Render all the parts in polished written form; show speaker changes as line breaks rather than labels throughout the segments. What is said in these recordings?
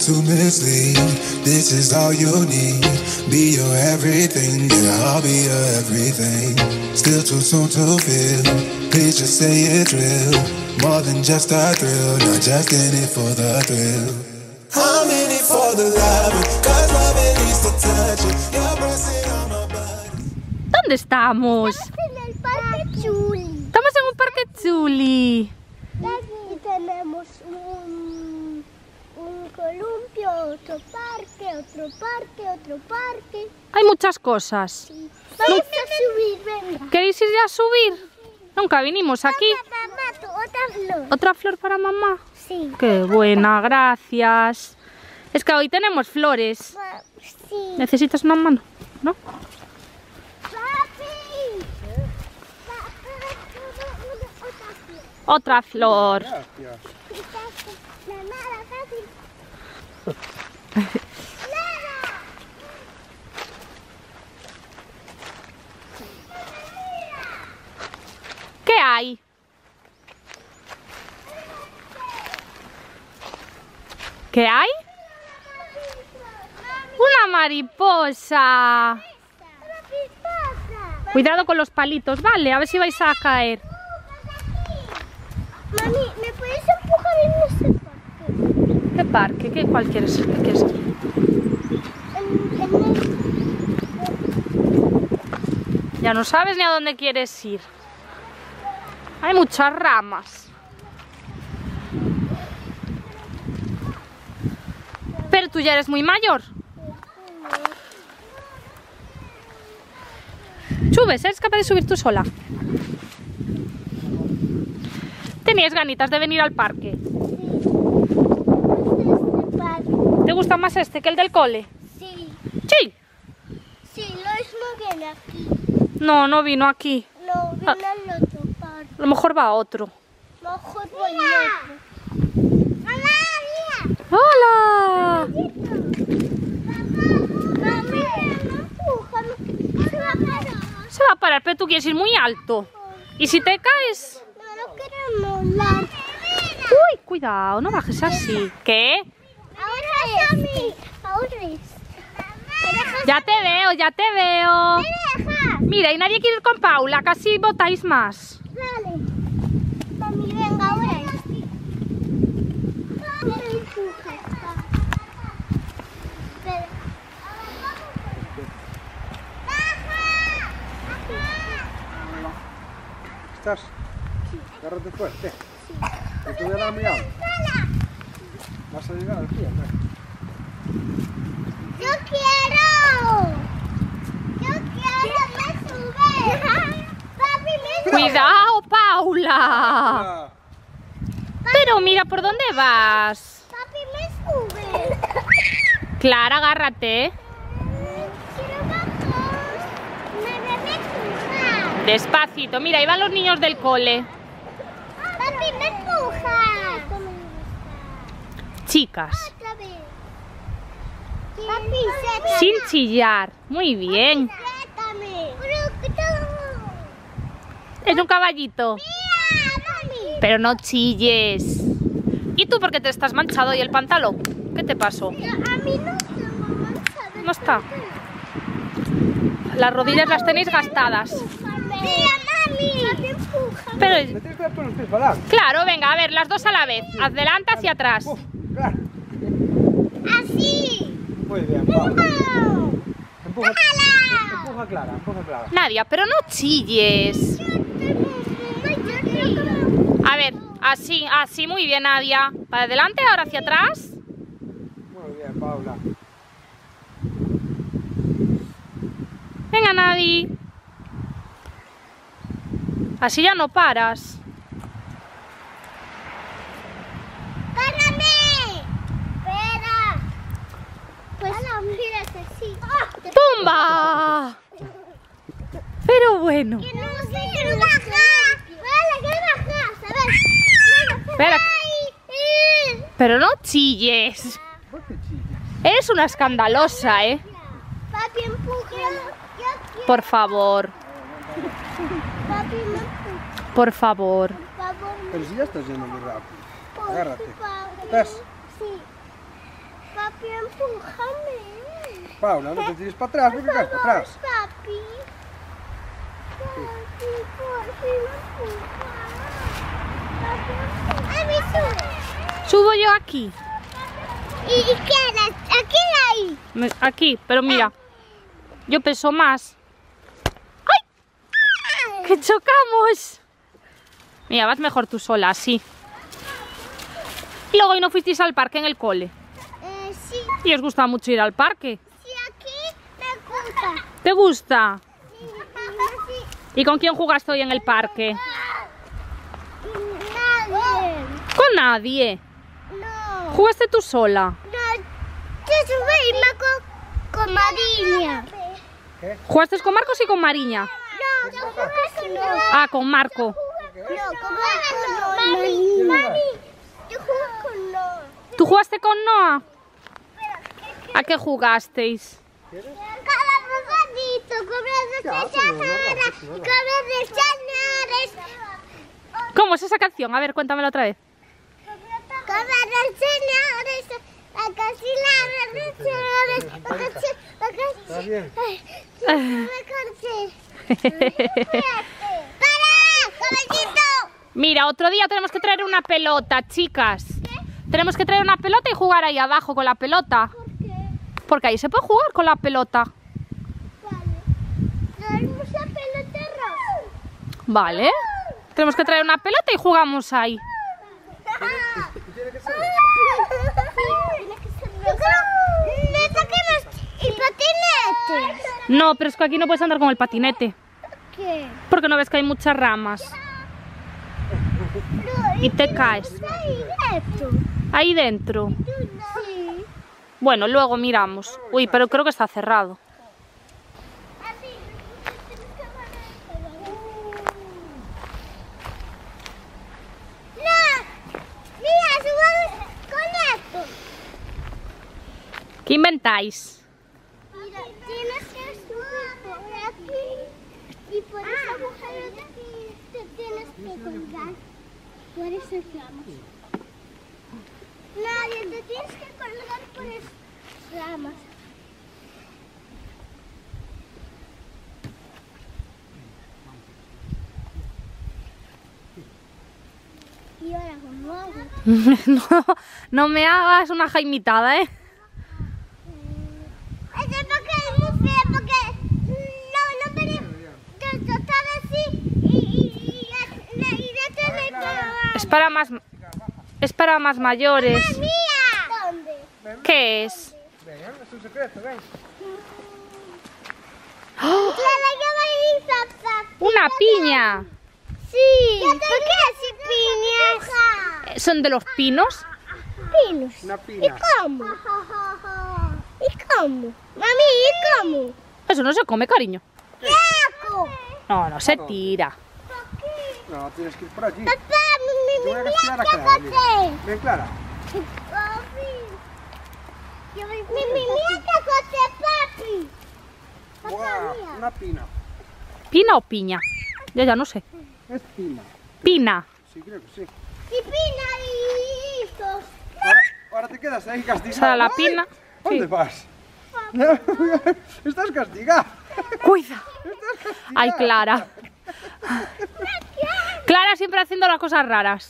to mislead. This is all you need. Be your everything, yeah, I'll be your everything. Still too soon to feel. Please just say it's real. More than just a thrill, not just in it for the thrill. I'm in it for the love, cause love it needs to touch it. You're pressing on my body.
¿Dónde estamos?
En el parque Chuli.
Estamos en un parque chuli.
Y tenemos un columpio, otro parque.
Hay muchas cosas.
Sí. Vamos a subir, venga.
¿Queréis ir ya a subir? Nunca vinimos aquí.
Mamá, otra flor.
¿Otra flor para mamá?
Sí.
Qué buena, gracias. Es que hoy tenemos flores.
Sí.
¿Necesitas una mano? ¿No?
Papi.
Otra flor.
Gracias.
Nada, fácil.
¿Qué hay? ¿Qué hay? Una mariposa. Cuidado con los palitos, vale, a ver si vais a caer.
Mami, ¿me puedes empujar en ese parque?
¿Qué parque? ¿Cuál quieres? ¿Qué quieres? Ya no sabes ni a dónde quieres ir. Hay muchas ramas. Pero tú ya eres muy mayor. Subes, ¿eres capaz de subir tú sola? ¿Tenías ganitas de venir al parque? ¿Te gusta más este que el del cole?
Sí.
Sí.
Sí, lo mismo viene aquí.
No, no vino aquí.
No, viene al otro parque.
A lo mejor va a otro.
Mejor voy a otro. ¡Mamá, mira!
¡Hola!
Mami, no empuja, se va a parar.
Se va a parar, pero tú quieres ir muy alto. ¿Y si te caes?
No queremos volar.
Uy, cuidado, no bajes así. ¿Qué?
Ahora es. Ahora es.
Ya te veo, ya te veo.
¿Me dejas?
Mira, y nadie quiere ir con Paula, casi botáis más.
Dale. Mami, venga, ahora es. No me empujes. Espera.
¿Estás? Agárrate fuerte. Sí. Te voy a dar mi agua. Vas a llegar al pie, ¿no?
¡Yo quiero! ¡Me sube! ¡Papi, me sube!
Cuidado, Paula.
Ah,
Pero mira, ¿por dónde vas?
¡Papi, me sube!
Clara, agárrate.
¡Quiero bajar! ¡Me empuja!
Despacito, mira, ahí van los niños del cole.
¡Papi, me empuja!
Chicas,
Otra vez. Papi, sétame.
sin chillar. Muy bien.
Sétame.
Es un caballito.
Mira, mami.
Pero no chilles. ¿Y tú por qué te estás manchado y el pantalón? ¿Qué te pasó?
A mí no tengo manchado.
No está. Las rodillas las tenéis gastadas.
Mira, mami. Papi, empújame.
Pero,
me tienes que dar con los pies para adelante.
claro, venga, a ver, las dos a la vez. Adelante hacia atrás.
Claro.
Así.
Muy bien, Paula.
¡No!
Empuja,
¡Hala!
empuja Clara, empuja Clara.
Nadia, pero no chilles. A ver, así, así, muy bien, Nadia. Para adelante, ahora hacia atrás.
Muy bien, Paula.
Venga, Nadia. Así ya no paras.
¡Párame! ¡Espera! Pues mírate, sí.
¡Tumba! Pero bueno.
Que no sé, quiero bajar. Vale, quiero bajar, ¿sabes?
Espera. Pero no chilles.
¿Por qué chillas?
Eres una escandalosa, ¿eh?
Papi, empuja.
Por favor,
Papi, me empuja.
por favor.
Por favor,
Pero si ya estás yendo muy rápido.
por
Agárrate.
favor.
¿Estás?
Sí. Papi, empújame.
Paula, no te tires para atrás, porque caes para atrás.
Papi. Papi, por fin me empuja. Papi, a mí sube.
Subo yo aquí.
¿Y qué eres? ¿Aquí ahí?
Aquí, pero mira. Yo peso más. ¡Ay! ¡Que chocamos! Mira, vas mejor tú sola, así. Y luego hoy no fuisteis al parque en el cole.
Sí.
¿Y os gusta mucho ir al parque?
Sí, aquí me gusta.
¿Te gusta?
Sí.
¿Y con quién jugaste hoy en el parque?
Nadie.
Con nadie.
No.
¿Jugaste tú sola?
No. Yo subí con Mariña.
¿Qué?
¿Jugaste con Marcos y con Mariña?
No, yo jugué con
Ah, con Marco.
No, con Marco no. Mami, yo jugué con Noah.
¿Tú jugaste con Noah? ¿A qué jugasteis?
Cada pesadito,
Ya,
cobras
pero no,
de cobras de señores.
¿Cómo es esa canción? A ver, cuéntamela otra vez.
Cobras de señores. Acá sí la de señores.
¿Está bien?
Me cansé. ¡Para! ¡Caballito!
Mira, otro día tenemos que traer una pelota, chicas. Tenemos que traer una pelota y jugar ahí abajo con la pelota.
¿Por qué?
Porque ahí se puede jugar con la pelota.
Vale. Traemos la pelota roja.
Vale. Tenemos que traer una pelota y jugamos ahí.
Tiene que ser.
Tiene que ser rosa. Neta que nos... ¿Y patinetes?
No, pero es que aquí no puedes andar con el patinete.
¿Qué?
Porque no ves que hay muchas ramas. Y te caes.
Ahí dentro.
Ahí dentro.
Sí.
Bueno, luego miramos. Uy, pero creo que está cerrado.
Mira, subamos con esto.
¿Qué inventáis?
Mira, tienes que subir por aquí y por esa agujero de aquí te tienes que colgar. Por esas ramas. Nadie, te tienes que colgar por esas ramas. Y ahora con agua.
No me hagas una jaimitada, ¿eh?
Es porque es muy feo, porque no venimos. Yo estaba así y ya te
Es para más mayores.
¡Mía! ¿Dónde?
¿Qué es?
Ven, es un secreto, ven.
Una piña.
Sí. ¿Por qué así piñas?
¿Son de los pinos?
Pinos.
Una
¿Y
pina.
cómo? ¿Y cómo? Mami, ¿y cómo?
Eso no se come, cariño.
¡Qué asco!
No se tira.
No, tienes que ir por allí.
Papá,
Te voy a
mira
castigar a
qué
Clara, mira.
coche.
Ven, Clara.
Mira qué coche, papi.
Guau, una pina.
¿Pina o piña? Ya no sé.
Es pina.
Pina.
Sí, creo que sí.
Y pinaditos.
Ahora te quedas ahí castigado.
Sara la
¡Ay!
pina.
¿Dónde
Sí.
vas? Estás castigada.
Cuida. Ay, Clara. Clara siempre haciendo las cosas raras.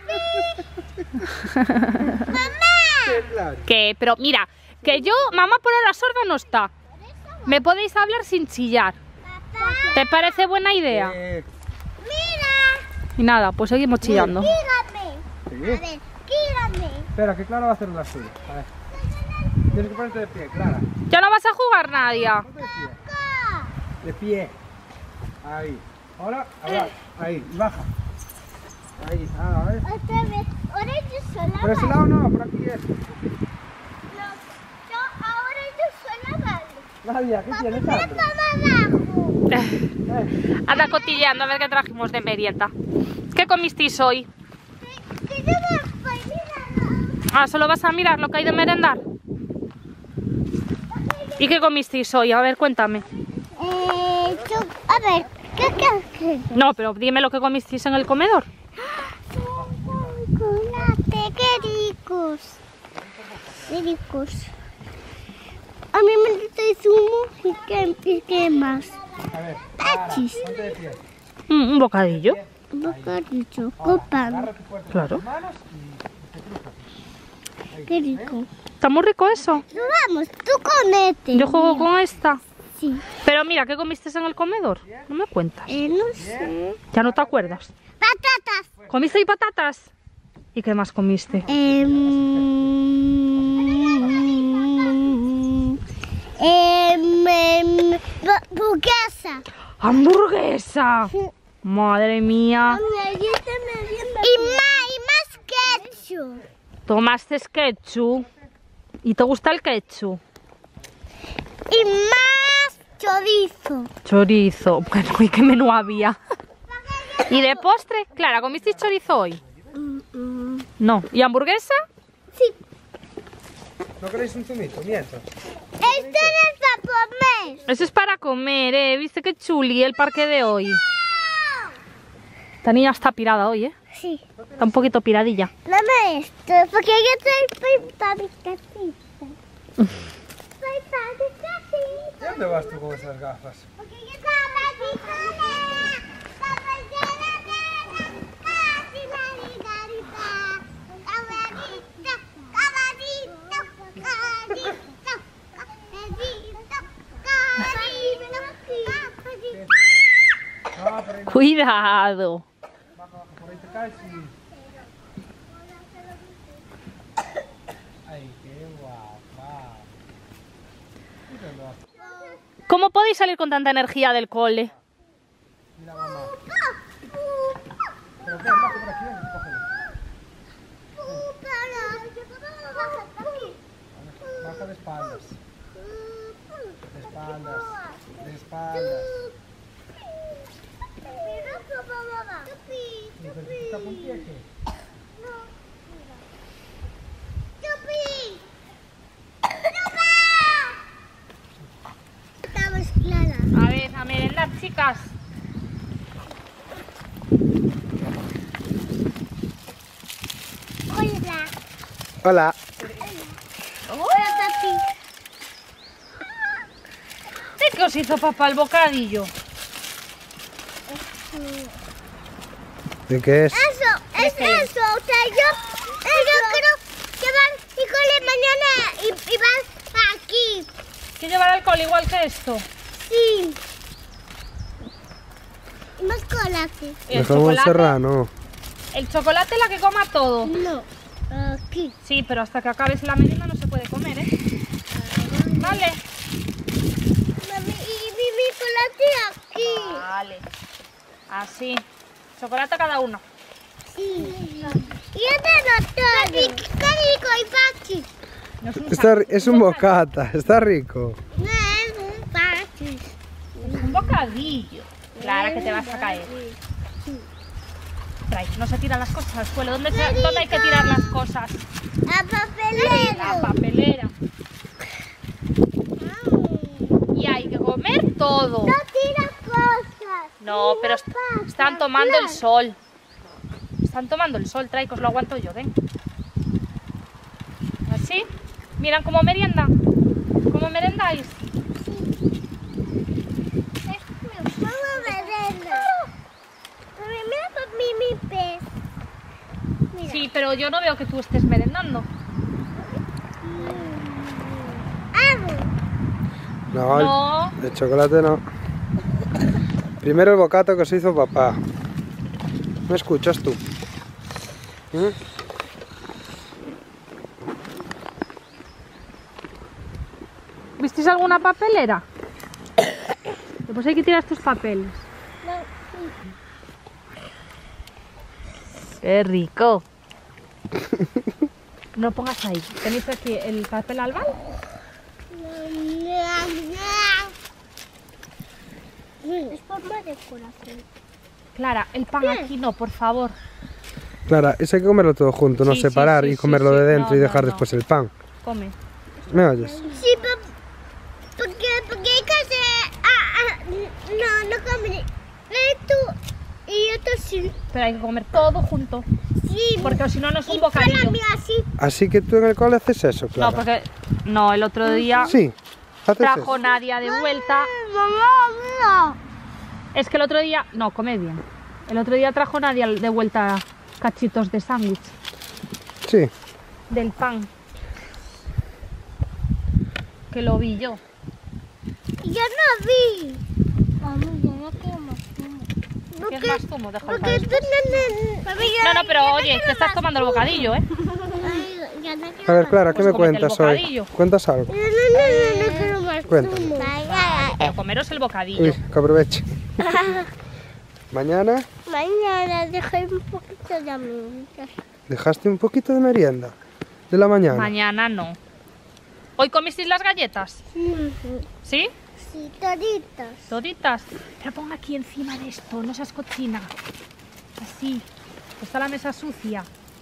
Sí, claro.
Que, pero mira, que yo, mamá por ahora sorda no está. Me podéis hablar sin chillar.
Papá,
¿Te parece buena idea?
mira.
Y nada, pues seguimos chillando.
Gírame. A
Sí.
ver, gírame.
Espera, que Clara va a hacer una suya. A ver. Tienes que ponerte de pie, Clara.
¿Ya no vas a jugar, Nadia?
Ponte de pie.
Acá.
De pie. Ahí. Ahora, ahí. Y baja. Ahí. A ver.
Otra vez. Ahora yo sola.
Por ese lado no, por aquí es.
No, ahora yo sola vale.
Nadia, ¿qué tienes,
Papá,
Sandro?
abajo.
Anda cotilleando a ver qué trajimos de merienda. ¿Qué comisteis hoy?
Que yo me voy, mira.
Ah, ¿solo vas a mirar lo que hay de merendar? ¿Y qué comisteis hoy? A ver, cuéntame.
A ver, ¿qué?
No, pero dime lo que comisteis en el comedor.
Chocolate, qué ricos. Qué ricos. A mí me gusta el zumo y qué más.
A ver,
Pachis.
ponte de pie.
Un bocadillo.
Bocadillo, con pan.
Agárrate fuerte
Claro.
con las manos y te cruzas.
Qué rico.
Está muy rico eso.
No, vamos, tú con este.
Yo juego con esta.
Sí.
Pero mira, ¿qué comiste en el comedor? No me cuentas.
No sé.
¿Ya no te acuerdas?
Patatas.
¿Comiste ahí patatas? ¿Y qué más comiste?
Burguesa.
¡Hamburguesa! Madre mía.
Y más ketchup.
Tomaste ketchup. ¿Y te gusta el ketchup?
Y más chorizo.
Chorizo. Bueno, ¿y qué menú había? ¿Y de postre? Clara, ¿comisteis chorizo hoy? No. ¿Y hamburguesa?
Sí.
¿No queréis un zumito? Mientras.
Este es para comer.
Eso es para comer, ¿eh? ¿Viste qué chuli el parque de hoy? Esta niña está pirada hoy, ¿eh?
Sí.
Está un poquito piradilla.
Dame esto, porque yo soy para mi casita. Soy para mi casita.
¿Y dónde vas tú con esas gafas?
Porque yo soy para mi casita.
No, por ahí no.
Cuidado.
Baja, por ahí te caes y... Ay, qué guapa. ¿Dónde vas?
¿Cómo podéis salir con tanta energía del cole?
Mira, mamá. Pero ven, baja por aquí, ven, cógelo. Baja de espaldas. De espaldas. De espaldas. ¿Y pero tú estás con pie qué?
Estamos claras.
A ver, a merendar, chicas.
Hola.
Hola.
Hola, papi.
¿Qué os hizo papá el bocadillo?
¿De qué es?
Eso, es eso. O sea, yo quiero llevar mi cole mañana y vas aquí.
¿Que llevar al cole igual que esto?
Sí. Y más chocolate.
El
De jamón
chocolate,
serrano.
el chocolate la que coma todo.
No, aquí.
Sí, pero hasta que acabes la merienda no se puede comer, ¿eh? Vale.
Mami, y mi chocolate aquí.
Vale. Así. Chocolate cada uno.
Sí. Y este no todo. Qué rico y pachi.
No es un
Es un bocata, está rico.
No es un pachi.
Es un bocadillo. Clara, que te vas a caer. Trae, no se tiran las cosas al suelo. ¿Dónde hay que tirar las cosas?
A papelero.
La papelera. Y hay que comer todo.
No tira cosas.
No, pero están tomando el sol. Están tomando el sol, trae, que os lo aguanto yo, ven. Así. Miran cómo merienda. ¿Cómo merendáis?
Vamos a merenda. Mira papi mi pez. Mira.
Sí, pero yo no veo que tú estés merendando.
Amo.
No,
No.
el chocolate no. Primero el bocato que se hizo papá. ¿Me escuchas tú? ¿Eh?
¿Visteis alguna papelera? Pues hay que tirar estos papeles. ¡Qué rico! No pongas ahí. ¿Tenéis aquí el papel albal?
Es forma de corazón.
Clara, el pan aquí no, por favor.
Clara, eso hay que comerlo todo junto, no
Sí,
separar
sí,
y
sí,
comerlo
sí.
de dentro
No,
y dejar
no, no.
después el pan.
Come.
¿Me oyes?
Sí, porque hay que hacer... no comer. Tú Y otro sí.
Pero hay que comer todo junto,
Sí.
porque si no, no es un
Y para
bocadillo.
mí así.
Así que tú en el cole haces eso, Clara.
No, porque... No, el otro día
Sí, haces
trajo
eso.
Nadia de vuelta.
Mamá,
Es que el otro día... No, come bien. El otro día trajo Nadia de vuelta cachitos de sándwich,
Sí.
del pan. Que lo vi yo.
yo no vi. Mami, yo no quiero más zumo.
¿Quieres más zumo? Déjalo para
Porque
después.
no,
No, pero oye, te estás tomando el bocadillo, ¿eh?
A ver, Clara, ¿qué
Pues
me
cómete el
cuentas hoy?
bocadillo.
¿Cuentas algo?
No quiero más
Cuéntame.
zumo.
Pero comeros el bocadillo.
Uy, que aproveche. Mañana
Mañana dejé un poquito de amiguitas.
dejaste un poquito de merienda de la mañana.
Mañana no. ¿Hoy comisteis las galletas? ¿Sí?
Sí, toditos.
Toditas. Pero pon aquí encima de esto, no seas cochina. Así. Está la mesa sucia.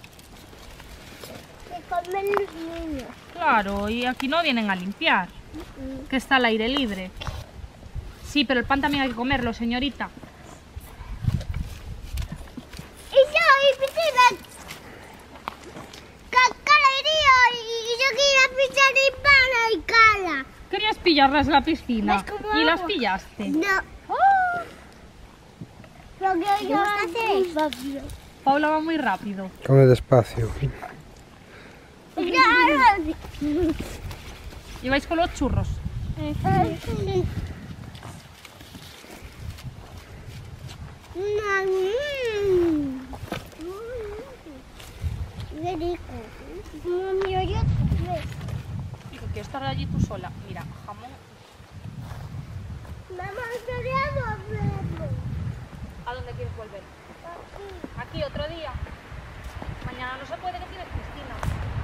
Que comen los niños.
Claro, y aquí no vienen a limpiar. Que está al aire libre. Sí, pero el pan también hay que comerlo, señorita.
Y piscina. Calarío y yo quería pisar y pana y cala.
Querías pillarlas en la piscina.
¿Ves cómo
¿Y las
hago?
pillaste?
No. Porque yo hace.
Paula va muy rápido.
Come despacio.
¿Y vais con los churros?
Qué rico. Mami, yo
Hijo, quiero estar allí tú sola. Mira, jamón.
Mamá, quería volver.
¿A dónde quieres volver? Aquí, otro día. Mañana no se puede, que tienes Cristina.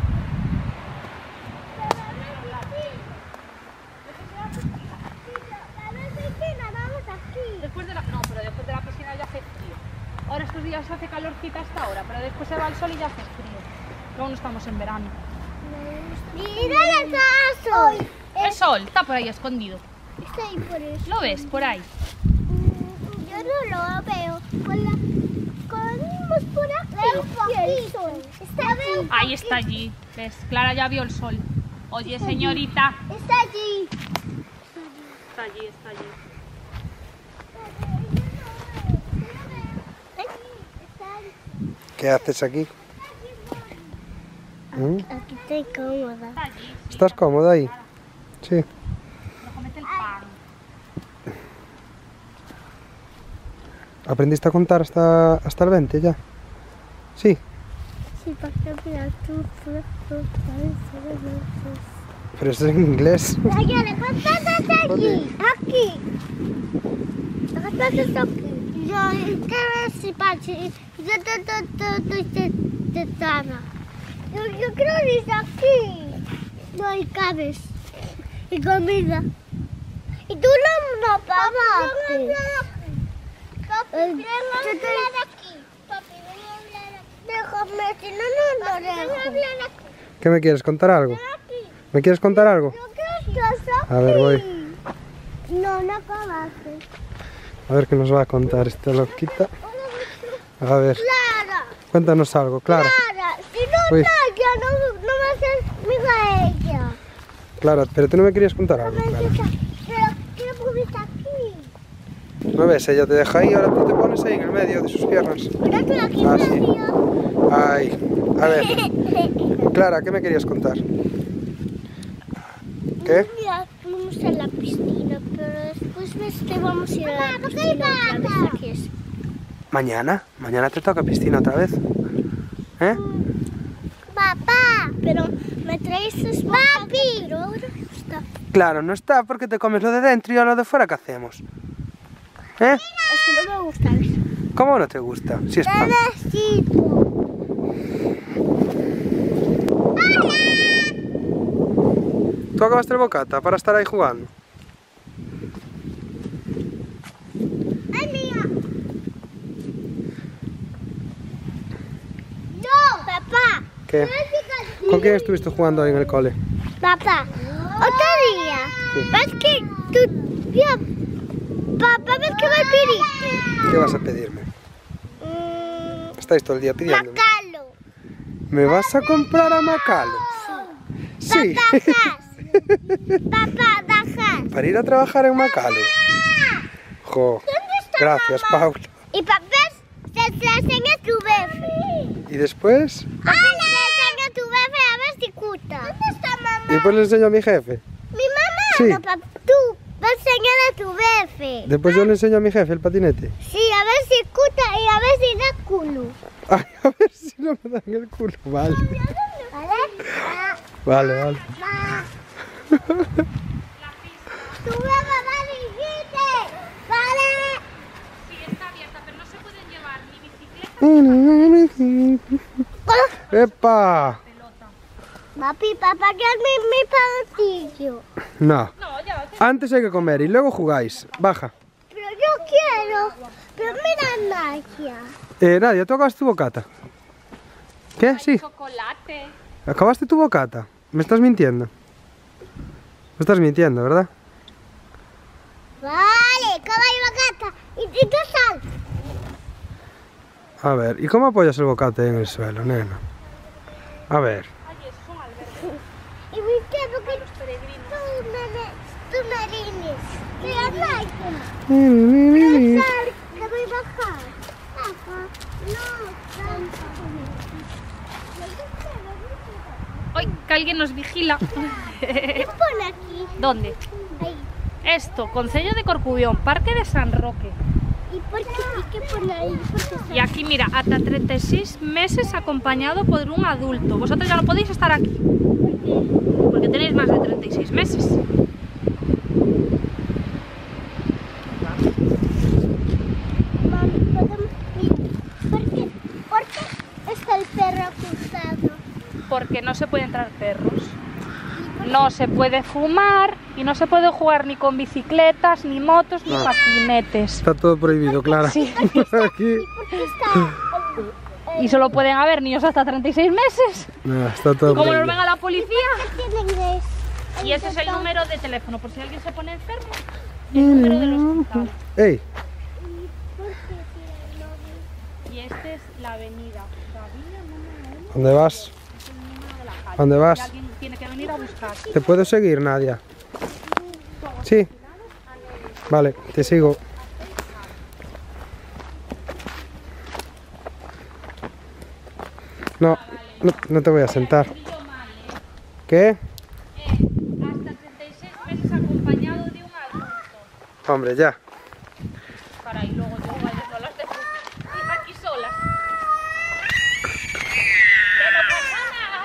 Después de la... No, pero después de la piscina ya hace frío. Ahora estos días hace calorcita hasta ahora, pero después se va el sol y ya hace frío. Luego no estamos en verano.
Mira el caso.
El sol está por ahí escondido.
Está ahí por eso.
¿Lo ves? Por ahí.
Yo no lo veo. Con por aquí. El sol. Está aquí.
Ahí está allí. ¿Ves? Clara ya vio el sol. Oye, señorita.
Está allí.
Está allí, está allí.
¿Qué haces aquí? ¿Mm?
Aquí estoy cómoda.
Está allí. Sí.
¿Estás cómoda ahí? Sí.
Pero comete el pan.
¿Aprendiste a contar hasta el 20 ya? Sí.
Sí, porque mira, tú.
Pero eso es en inglés.
Dayana, ¿cuántas estás aquí? Aquí. ¿Cuántas estás aquí? Yo, ¿qué ves? Pachi? Yo creo que está aquí. No hay cabes. Y comida. Y tú no pagaste. Papi, ven a hablar aquí. Papi, ven a hablar aquí. Déjame, si no dejo.
¿Qué me quieres contar algo? ¿Me quieres contar algo?
Yo creo que estás aquí.
A ver, voy.
No, no acabaste.
A ver qué nos va a contar esta loquita. A ver,
Clara,
cuéntanos algo, Clara.
Clara, si no
Uy.
está ella, no me haces amiga de ella.
Clara, pero tú no me querías contar algo, Clara.
Pero quiero porque está aquí.
¿No ves? Ella te deja ahí y ahora tú te pones ahí en el medio de sus piernas.
Pero estoy aquí
Ah, sí.
medio.
Ay, a ver. Clara, ¿qué me querías contar? ¿Qué?
Mira, vamos a la piscina, pero después vamos a ir a la piscina otra vez. Aquí es.
Mañana te toca piscina otra vez. ¿Eh?
Papá, pero me traes sus papi. Pero ahora no está.
Claro, no está porque te comes lo de dentro y a lo de fuera, ¿qué hacemos? ¿Eh?
Es que no me gusta eso.
¿Cómo no te gusta? Si es pan.
Bebecito.
¿Tú acabaste el bocata para estar ahí jugando?
¡Ay, mía! ¡No! Papá.
¿Qué? ¿Con quién estuviste jugando hoy en el cole?
Papá, otro día. ¿Ves que tú... Ya, papá, ¿ves que me pediste?
¿Qué vas a pedirme? estáis todo el día pidiendo.
Macalo.
¿Me vas a comprar a Macalo? Sí.
Papá, dajas.
Para ir a trabajar en Macalo. Jo. Gracias, Paula.
Y papá, te enseña tu bebé.
¿Y después?
Te enseña tu bebé a ver si cuta. ¿Dónde está mamá?
¿Y después le enseño a mi jefe?
Mi mamá.
Sí.
No, papá, tú vas a enseñar a tu bebé.
Después yo le enseño a mi jefe el patinete.
Sí, a ver si cuta y a ver si da culo.
Ay, a ver si no me dan el culo. Vale.
¿Vale?
Vale.
Tu bebé va a dirigirte. ¿Vale?
Sí, está abierta, pero no se pueden llevar ni bicicleta.
¡Epa!
Papi, papá, ¿qué es mi partido?
No.
No, ya.
Antes hay que comer y luego jugáis. Baja.
Pero yo quiero. Pero mira, Nadia.
Nadia, ¿tú acabaste tu bocata? ¿Qué? Sí.
Chocolate.
¿Acabaste tu bocata? ¿Me estás mintiendo? Me estás mintiendo, ¿verdad?
Vale, caballo gata. Y tú sal.
A ver, ¿y cómo apoyas el bocata en el suelo, nena? A ver.
Y me quedo que tú marines. Mira, Nadia. Mira, sal, que voy a bajar. Baja. No,
¡Ay, que alguien nos vigila!
¿Qué pone aquí?
¿Dónde?
Ahí.
Esto, Concello de Corcubión, Parque de San Roque.
¿Y por qué? ¿Y qué pone ahí?
Y aquí, mira, hasta 36 meses acompañado por un adulto. Vosotros ya no podéis estar aquí, porque tenéis más de 36 meses.
¿Por qué está el perro acostado?
Porque no se pueden entrar perros. No se puede fumar y no se puede jugar ni con bicicletas, ni motos, ni patinetes.
Está todo prohibido, Clara.
Sí.
Aquí.
¿Por qué está
Y solo pueden haber niños hasta 36 meses.
No, está todo
Y como nos
prohibido.
venga la policía.
tiene inglés?
Y ese es el número de teléfono, por si alguien se pone enfermo. El número del hospital.
¡Ey!
Y esta es la avenida.
¿Dónde vas? ¿Dónde
Y
vas?
alguien tiene que venir a buscar.
¿Te puedo seguir, Nadia? Sí. Vale, te sigo. No, no te voy a sentar. ¿Qué?
Hasta 36 meses acompañado de un adulto.
Hombre, ya.
Para y luego yo vaya no las dejo aquí solas. ¡Que no pasa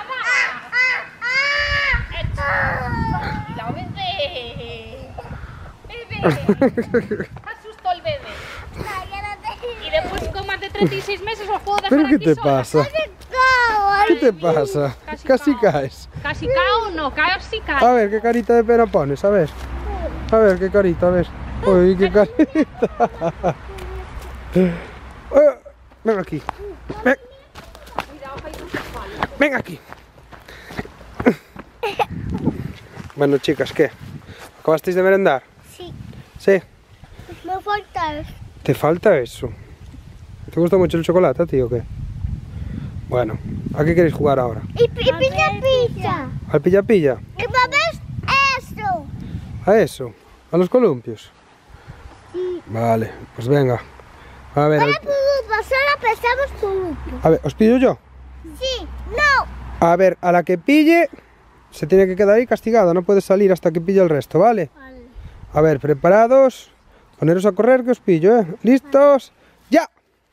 nada! ¡La bebé! ¡Bebé! Asustó el bebé. Y después con más de 36 meses os puedo dejar
¿Pero qué
aquí
te
sola.
pasa? ¿Qué te pasa? Casi caes.
Casi cao, no, casi
A
cae.
ver, qué carita de pena pones, a ver. A ver, qué carita, a ver. Uy, qué carita. Ven aquí. Ven. Ven aquí. Bueno, chicas, ¿qué? ¿Acabasteis de merendar?
Sí,
Sí.
me falta eso.
¿Te falta eso? ¿Te gusta mucho el chocolate a ti o qué? Bueno, ¿a qué queréis jugar ahora?
Y pilla pizza.
¿Al pilla-pilla?
¿Y papá eso?
¿A eso? ¿A los columpios?
Sí.
Vale, pues venga. A ver,
Para pulupa, solo pensamos pulupa.
a ver, ¿os pillo yo?
Sí, no.
A ver, a la que pille se tiene que quedar ahí castigada, no puede salir hasta que pille el resto, ¿vale?
Vale.
A ver, preparados, poneros a correr que os pillo, ¿eh? ¿Listos? ¡Ya!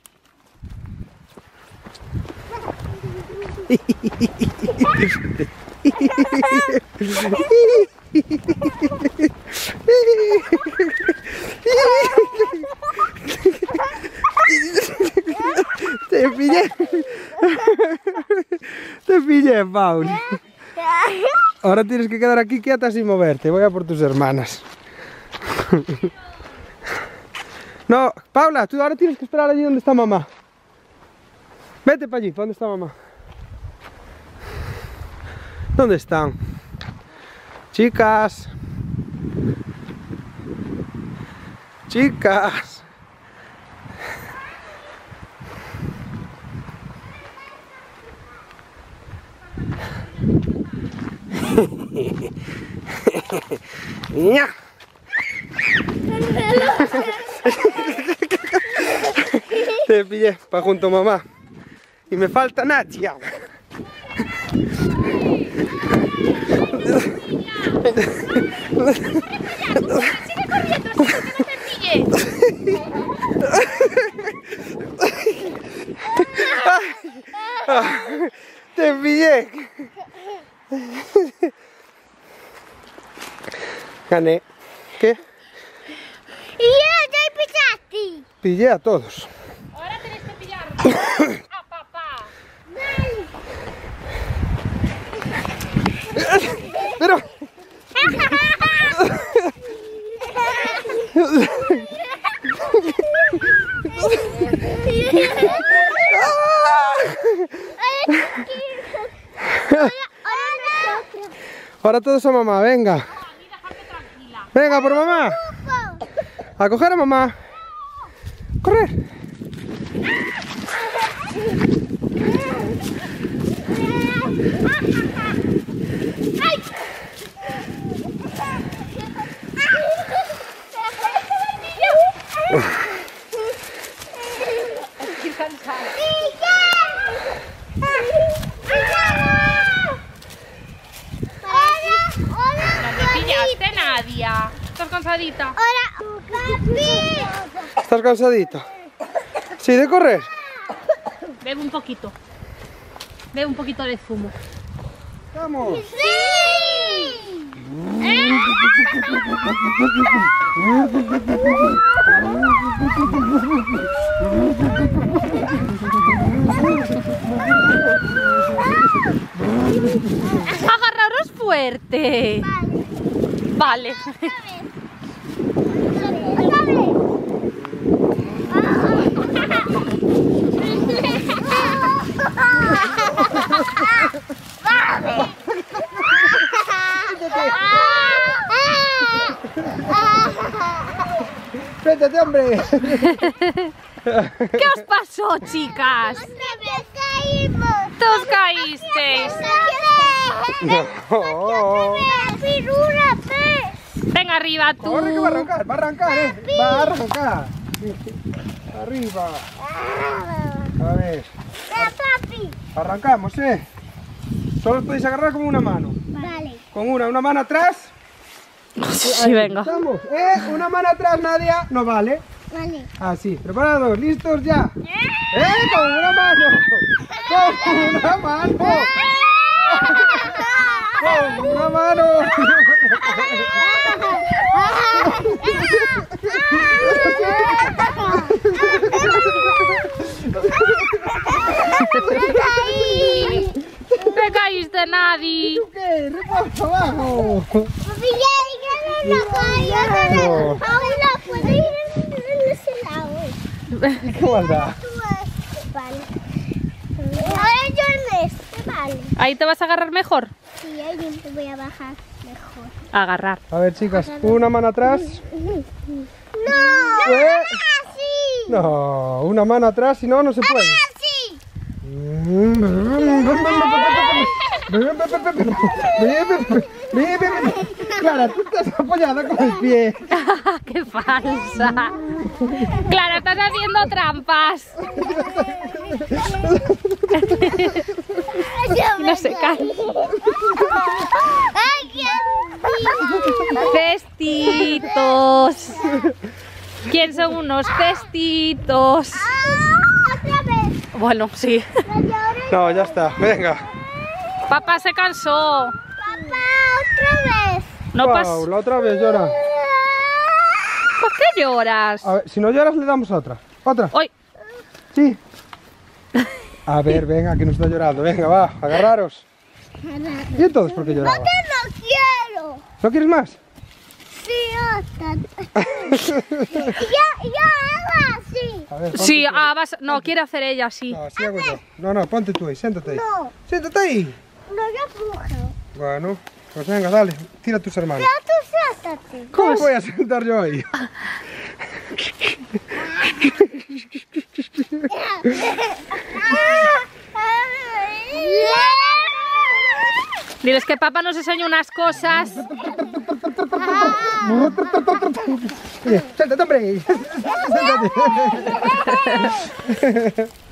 Te pillé. Te pillé, Paul. Ahora tienes que quedar aquí quieta sin moverte. Voy a por tus hermanas. No, Paula, tú ahora tienes que esperar allí donde está mamá. Vete para allí, ¿dónde está mamá? ¿Dónde están? Chicas. Chicas. ¡Ya! Te pillé para junto a mamá. Y me falta Nadia.
Sigue corriendo, así que no te pille.
Te pillé. Gané. ¿Qué?
Y yo te pillaste.
Pillé a todos.
Ahora tenéis que pillar a papá.
Pero... Ahora todos a mamá, venga. Venga, por mamá. A coger a mamá. Correr.
No te pillaste, Nadia. ¿Estás cansadita?
Hola, papi.
¿Estás cansadito? Sí, de correr.
Bebe un poquito. Bebe un poquito de zumo.
Vamos.
Sí.
Agarraros fuerte. Vale.
Otra vez.
Vete, hombre.
¿Qué os pasó, chicas?
Otra vez caímos.
Todos caísteis.
No.
Pirula, pez.
Venga, arriba tú.
Corre que va a arrancar, Va a arrancar. Arriba. A ver.
Papi.
Arrancamos, Solo os podéis agarrar con una mano.
Vale.
Con una mano atrás.
Sí, venga.
Estamos. Una mano atrás, Nadia. No vale.
Vale.
Así, preparados, listos ya. Con una mano. Con una mano. Con una mano.
Te caíste, Nadi.
¿Qué? Reposo abajo.
Papi, ya no caí.
No.
Ahora puedo ir en ese lado.
¿Qué maldad?
Vale. Ahora yo en este, vale.
¿Ahí te vas a agarrar mejor?
Sí, ahí yo te voy a bajar mejor.
Agarrar.
A ver, chicas, una mano atrás.
¡No! ¡Así!
No, una mano atrás, si no, no se puede.
¡Así!
Clara, tú estás apoyada con el pie.
¡Qué falsa! Clara, estás haciendo trampas. Y no se cae.
¡Ay, qué
Cestitos. ¿Quién son unos cestitos?
¡Otra vez!
Bueno, sí.
No, ya está, venga.
Papá se cansó.
Papá, otra vez.
No pasa.
Paula, otra vez llora.
¿Por qué lloras?
A ver, si no lloras le damos otra. Otra.
Hoy.
Sí. A ver, venga, que no está llorando. Venga, va, agarraros. ¿Y entonces por qué lloraba?
¡No quiero!
¿No quieres más?
Sí, otra. Yo hago así.
A ver, ponte
Sí,
tú ahí.
no, quiere hacer ella, sí.
No, así hago yo. No, ponte tú ahí, siéntate ahí.
No,
Siéntate ahí.
no, yo pujo.
Bueno, pues venga, dale, tira a tus hermanos.
Ya tú siéntate.
¿Cómo voy a sentar yo ahí?
Diles que papá nos enseña unas cosas.
Oye, suéltate, hombre. Suéltate.